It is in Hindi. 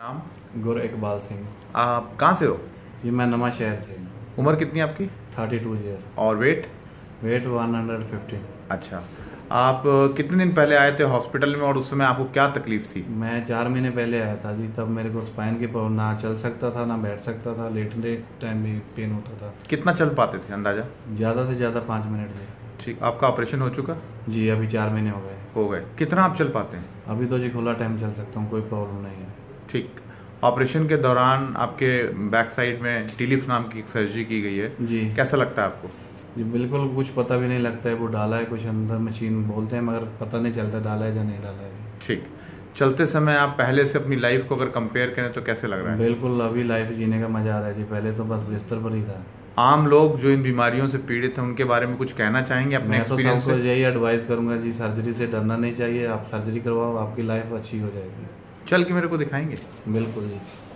नाम? गुर इकबाल सिंह। आप कहाँ से हो? ये मैं नवा शहर से हूँ। उम्र कितनी है आपकी? 32 ईयर। और वेट? वेट 115। अच्छा, आप कितने दिन पहले आए थे हॉस्पिटल में और उस समय आपको क्या तकलीफ थी? मैं 4 महीने पहले आया था जी। तब मेरे को स्पाइन की प्रॉब्लम, ना चल सकता था ना बैठ सकता था, लेटने टाइम भी पेन होता था। कितना चल पाते थे अंदाजा? ज़्यादा से ज़्यादा 5 मिनट थे। ठीक, आपका ऑपरेशन हो चुका? जी अभी 4 महीने हो गए। हो गए। कितना आप चल पाते हैं? अभी तो जी खुला टाइम चल सकता हूँ, कोई प्रॉब्लम नहीं है। ठीक। ऑपरेशन के दौरान आपके बैक साइड में टीलिफ नाम की एक सर्जरी की गई है जी। कैसा लगता है आपको? जी बिल्कुल कुछ पता भी नहीं लगता है। वो डाला है कुछ अंदर, मशीन बोलते हैं, मगर पता नहीं चलता डाला है या नहीं डाला है। ठीक। चलते समय आप पहले से अपनी लाइफ को अगर कंपेयर करें तो कैसे लग रहा है? बिल्कुल अभी लाइफ जीने का मजा आ रहा है जी। पहले तो बस बिस्तर पर ही था। आम लोग जो इन बीमारियों से पीड़ित हैं उनके बारे में कुछ कहना चाहेंगे अपने मैं तो एक्सपीरियंस सबको से? यही एडवाइस करूंगा जी, सर्जरी से डरना नहीं चाहिए। आप सर्जरी करवाओ, आपकी लाइफ अच्छी हो जाएगी। चल के मेरे को दिखाएंगे? बिल्कुल जी।